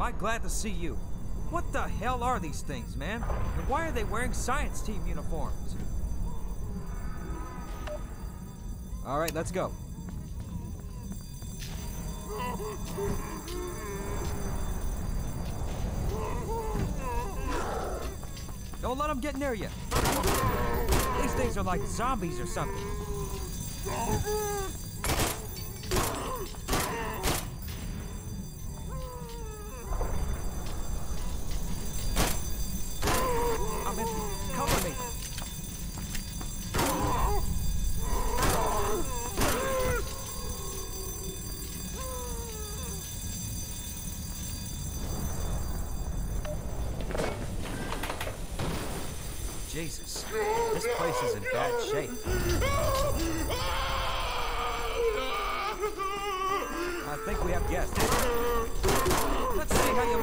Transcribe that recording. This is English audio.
I'm glad to see you. What the hell are these things, man? And why are they wearing science team uniforms? Alright, let's go. Don't let them get near you. These things are like zombies or something. I'm in. Cover me. Jesus, this place is in bad shape. I think we have guests. Let's see how you